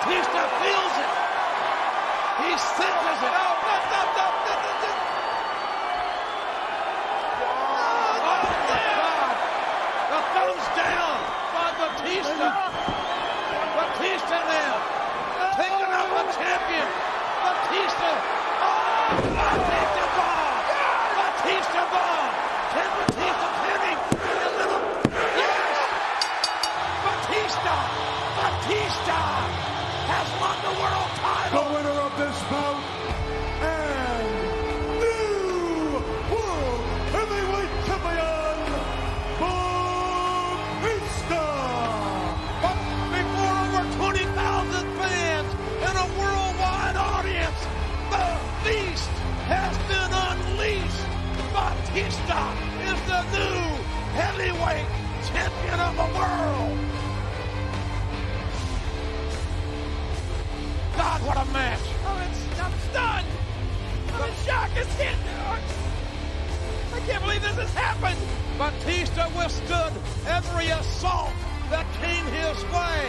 Batista feels it. He senses it. No. The thumbs down by Batista. Batista now picking up a champion. Batista. Oh, Batista bomb. Batista bomb. Can Batista pin him? Yes. Batista has won the world title. The winner of this bout and new world heavyweight champion, Batista. But before over 20,000 fans and a worldwide audience, the beast has been unleashed. Batista is the new heavyweight champion of the world. God, what a match. I'm stunned. I'm in shock. I can't believe this has happened. Batista withstood every assault that came his way.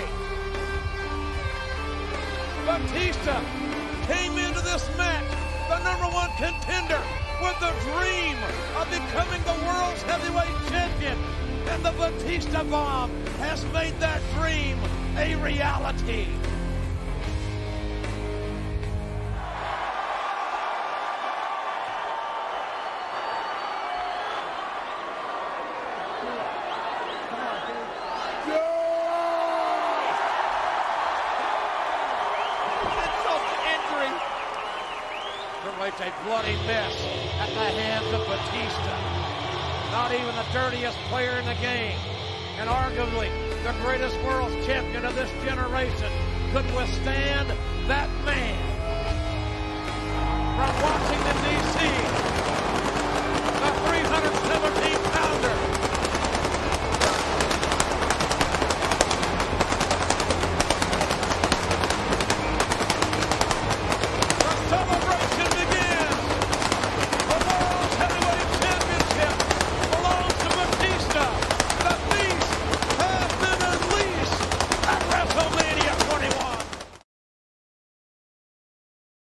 Batista came into this match the #1 contender with the dream of becoming the world's heavyweight champion. And the Batista bomb has made that dream a reality. It's a bloody mess at the hands of Batista. Not even the dirtiest player in the game, and arguably the greatest world champion of this generation, could withstand that man. From Washington, D.C.,